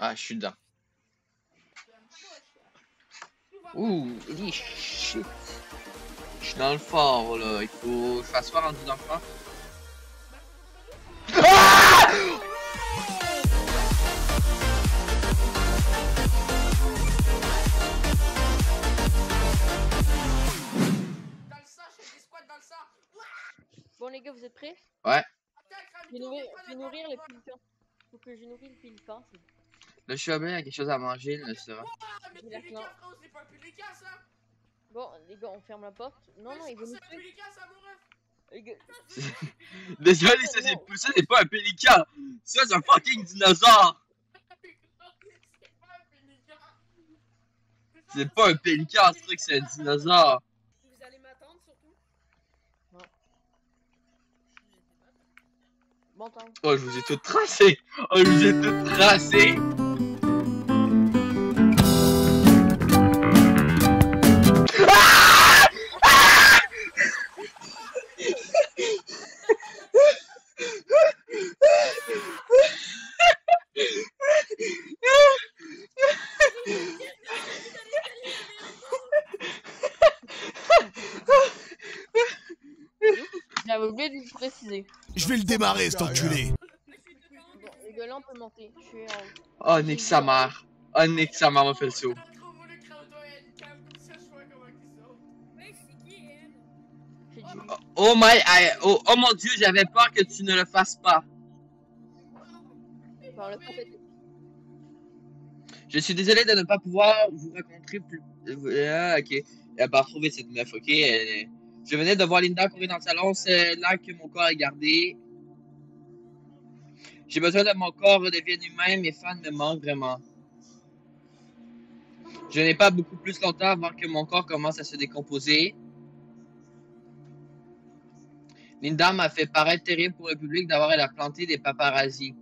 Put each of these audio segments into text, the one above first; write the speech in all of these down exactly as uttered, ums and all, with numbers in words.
Ah, je suis dedans. Ouh, il dit shit. Je suis dans le fort là. Il faut que je fasse fort rendu dans le fort. Ah! Bon les gars, vous êtes prêts? Ouais. Je vais nourrir, je vais nourrir les pélicans. Faut que je nourris le pélican. Le chemin a quelque chose à manger, là, ça va. J'ai la faim. Bon, les gars, on ferme la porte. Non, non, il veut nous tuer. Les gars. Désolé, ça c'est ça c'est pas un pélican. Ça c'est un fucking dinosaure. C'est pas un pélican, c'est vrai que c'est un dinosaure. Vous allez m'attendre surtout? Non. Bon temps. Oh, je vous ai tout tracé. Oh, je vous ai tout tracé. Ah! Ah! J'avais oublié de vous préciser. Je vais le démarrer, cet enculé. Bon, les gars, là, on peut monter. Je suis en... Oh, nique sa mère. Oh, nique sa mère m'a fait le saut. Oh, oh my, I, oh, oh mon dieu, j'avais peur que tu ne le fasses pas. Bon, le fait est... Je suis désolé de ne pas pouvoir vous rencontrer plus. Ah, ok. Elle va retrouver cette meuf, ok. Elle... Je venais de voir Linda courir dans le salon, c'est là que mon corps est gardé. J'ai besoin de mon corps redevienne humain, mes fans me manquent vraiment. Je n'ai pas beaucoup plus longtemps avant que mon corps commence à se décomposer. Linda m'a fait paraître terrible pour le public d'avoir elle a planté des paparazzis.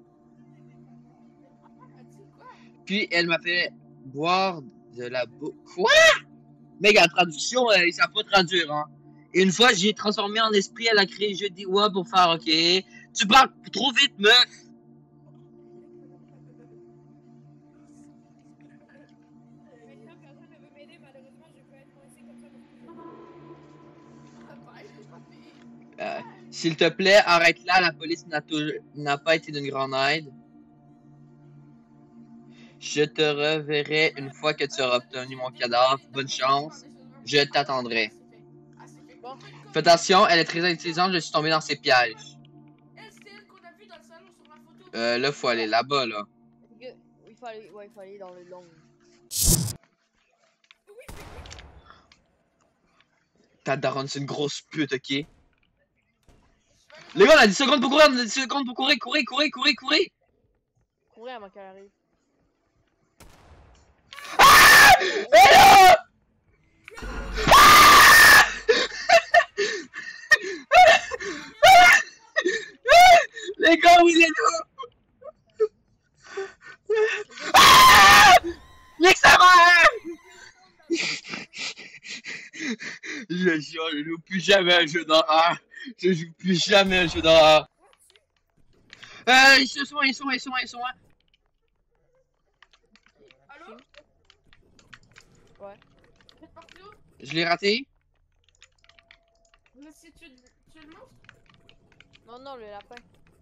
Puis elle m'a fait boire de la boue. Quoi? Mec, la traduction, euh, ils savent pas traduire, hein. Et une fois, j'ai transformé en esprit, elle a créé je dis ouais pour faire ok. Tu parles trop vite, meuf. Euh, S'il te plaît, arrête là, la police n'a pas été d'une grande aide. Je te reverrai une fois que tu auras obtenu mon cadavre. Bonne chance. Je t'attendrai. Fais attention, elle est très intelligente, je suis tombé dans ses pièges. Euh, là, faut aller là-bas, là. Il faut aller, ouais, il faut aller dans le long. Ta daronne, c'est une grosse pute, ok? Les gars, on a dix secondes pour courir, on a dix secondes pour courir, courir, courir, courir, courir! Courir avant qu'elle arrive. Ah! Hello! Ah! Les gars, où il est là? Ah! Nique sa mère! Je jure, je joue plus jamais un jeu d'horreur. Je joue plus jamais un jeu d'horreur. Euh, ils sont, ils sont, ils sont, ils sont. Allô? Ouais. Je l'ai raté. Mais si tu, tu le monstre? Non, non, le lapin.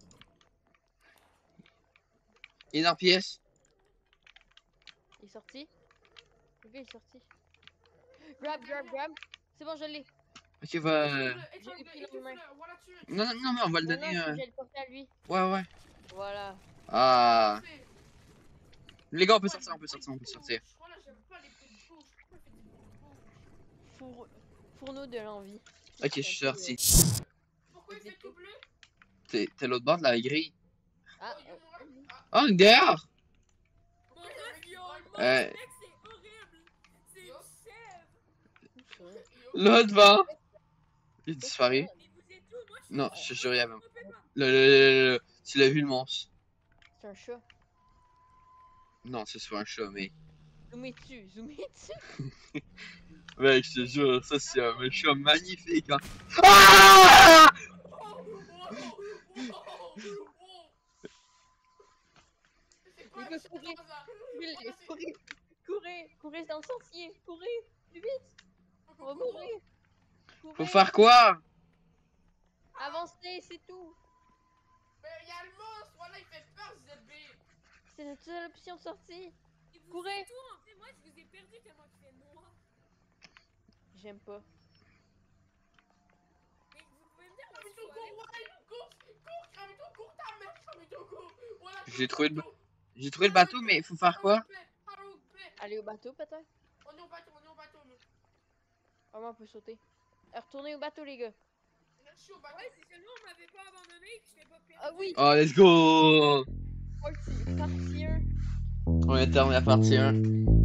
Il est dans la pièce. Il est sorti. Le gars est sorti. Grab, grab, grab. C'est bon, je l'ai. Ok, va. J'ai pris dans mes mains. Non, non, non, mais on va le Non, donner. non, Euh... je vais le porter à lui. Ouais, ouais. Voilà. Ah. Les gars, on peut sortir, on peut sortir, on peut sortir. Four... Fourneau de l'envie. Ok, je suis sorti. Pourquoi il fait tout bleu? T'es l'autre bord de la grille. Ah, euh... Oh, il est dehors! Euh. Là, devant! Il est disparu. Non, je te jure, il y avait. Le, le, le, le, tu l'as vu le monstre? c'est un chat. Non, c'est soit un chat, mais. Zoomez dessus, zoomez dessus. Mec, je te jure, ça c'est un chat magnifique. Hein. Ah! Ouais, Les gars, c'est courez. pas ça. Courez, Ouais, c'est- courez, courez, courez dans le sentier, courez, plus vite, on va mourir. Faut Courez, faire quoi? avancez, c'est tout. Mais il y a le monstre, voilà, il fait peur, Z B. C'est notre seule option de sortie. Et vous Courez. faites tout en fait, moi je vous ai perdu tellement qu'il fait noir. J'aime pas. Mais vous pouvez me dire où est-ce Kramito, qu'il faut cours, aller? voilà, cours, cours, Kramito, cours ta mère, Kramito, cours. Voilà, J'ai cours, trouvé le Kramito. J'ai trouvé le bateau, mais faut faire quoi? S'il vous plaît, s'il vous plaît. Allez au bateau peut-être. On est au bateau, on est au bateau, nous. Vraiment, on peut sauter. Euh, Retournez au bateau, les gars. Je suis au bateau. Ouais, si seulement on m'avait pas abandonné et que je t'ai pas perdu. Ah oui, Oh, let's go! partie, partie un. On est terminé la partie un.